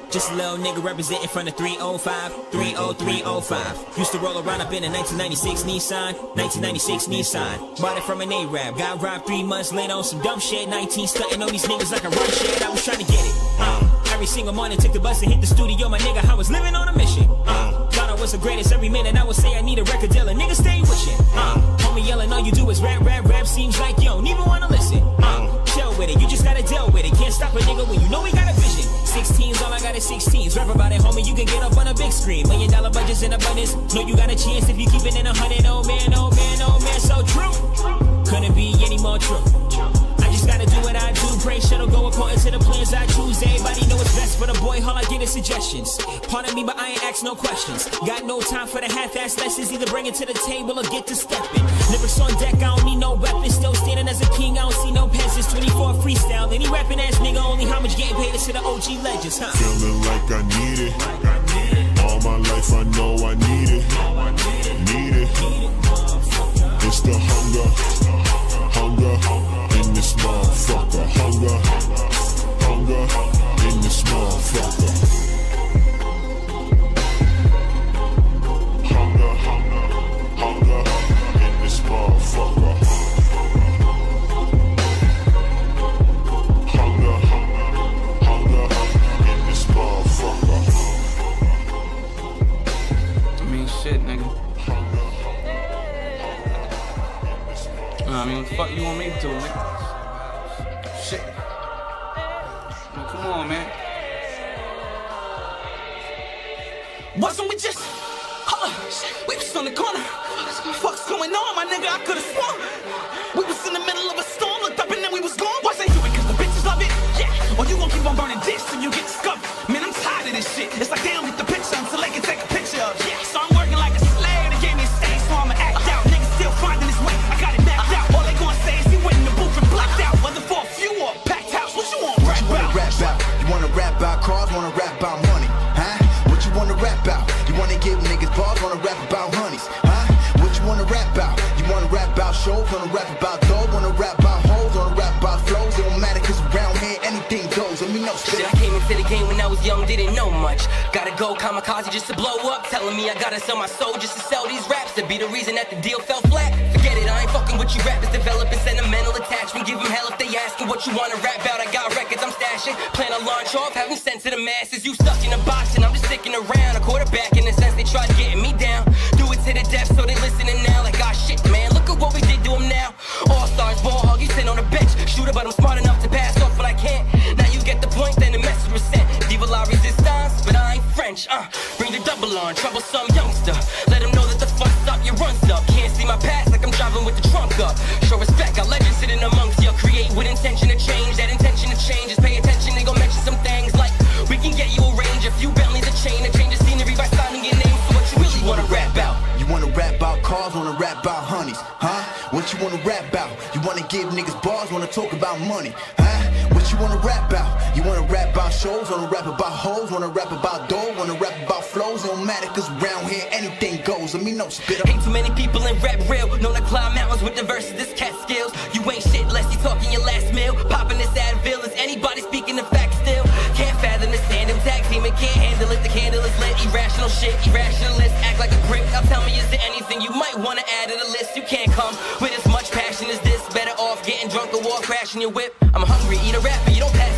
Just a little nigga representing from the 305, 30305. Used to roll around up in a 1996 Nissan, 1996 Nissan. Bought it from an A-Rap, got robbed 3 months later on some dumb shit. 19 stunting on these niggas like a run shit. I was trying to get it. Every single morning took the bus and hit the studio, my nigga, I was living on a mission. Thought I was the greatest, every minute I would say I need a record deal, a nigga stay wishing. Homie yelling, all you do is rap, rap, rap, seems like you don't even wanna listen. Chill with it, you just gotta deal with it. Can't stop a nigga when you know we got a vision. 16s, all I got is 16s. Rap about it, homie, you can get up on a big screen. $1 million budgets in abundance. Know you got a chance if you keep it in 100. Oh man, oh man, oh man, so true. Couldn't be any more true. I just gotta do what I do. Pray shit'll go according to the plans I choose. Everybody know what's best for the boy, all I get is suggestions. Pardon me, but I ain't ask no questions. Got no time for the half-ass lessons. Either bring it to the table or get to stepping. Lyrics on deck, I don't need no weapons. Still standing as a king, I don't see no peasants. 24 freestyle, any rapping ass nigga, only how much getting paid is to the OG legends, huh? Feeling like I need it. All my life I know I need it. Need it. It's the hunger in this motherfucker. Hunger in this motherfucker. Hunger in this motherfucker. Hunger in this motherfucker. I mean, shit, nigga. I mean, what the fuck you want me to do, nigga? Shit. Man, come on, man. Wasn't we just? We was on the corner. Fuck's going on, my nigga? I could've sworn we was in the middle of a storm. Looked up and then we was gone. Why they do it? Cause the bitches love it. Yeah. Or you gon' keep on burning dicks till you get discovered. Man, I'm tired of this shit. It's like they don't get the picture until they can take a picture of it. Yeah. So I'm working like a slave. They gave me a stage, so I'ma act out. Niggas still finding his way. I got it mapped out. All they gonna say is he went in the booth and blocked out. Whether for a few or a packed house, what you want rap about? You wanna rap about cars, wanna rap about money, huh? What you wanna rap about? You wanna give niggas bars, wanna rap about honeys, huh? What you wanna rap about? You wanna rap about shows, wanna rap about dough, wanna rap about hoes, wanna rap about flows. It don't matter cause around here anything goes. Let me know. Shit, I came into the game when I was young, didn't know much. Gotta go kamikaze just to blow up. Telling me I gotta sell my soul just to sell these raps. To be the reason that the deal fell flat. Forget it, I ain't fucking with you rappers. Developing sentimental attachment. Give them hell if they asking what you wanna rap about. I got records I'm stashing. Plan to launch off, having sent to the masses. You stuck in a box and I'm just sticking around. A quarterback in the sense they tried getting me down. Do it to the death so they listening now. Like, ah shit, man, look at what we did to him now. All-stars, ball hog, you sitting on the bench. Shooter, but I'm smart enough to pass off when I can't. Now you get the point, then the message was sent. Viva la resistance, but I ain't French, Bring the double on, troublesome youngster. Let them know that the fuck's up, your run's up. Can't see my past like I'm driving with the trunk up. Show respect, got legends sitting amongst you. Create with intention to change, that intention to change is pay attention, they gon' mention some things like we can get you a range, a few Bentleys, a chain, and change the scenery by signing your name. So what you really wanna rap about? You wanna rap about cars, wanna rap about honeys, huh? What you wanna rap about? You wanna give niggas bars, wanna talk about money, huh? What you wanna rap about? You wanna rap about shows, wanna rap about hoes, wanna rap about dough, wanna rap about flows. It don't matter cause around here anything goes. Let me know, spit up. Ain't too many people in rap real. Known to climb mountains with the verses, this cat skills. You ain't shit unless you talking your last meal. Popping this Advil, is anybody speaking the facts still? Can't fathom this tandem tag team and can't handle it. The candle is lit, irrational shit, irrationalist. Act like a prick. Now tell me, is there anything you might wanna add to the list? You can't come with as much passion as this. Better off getting drunk or walk crashing your whip. I'm hungry, eat a rapper, you don't pass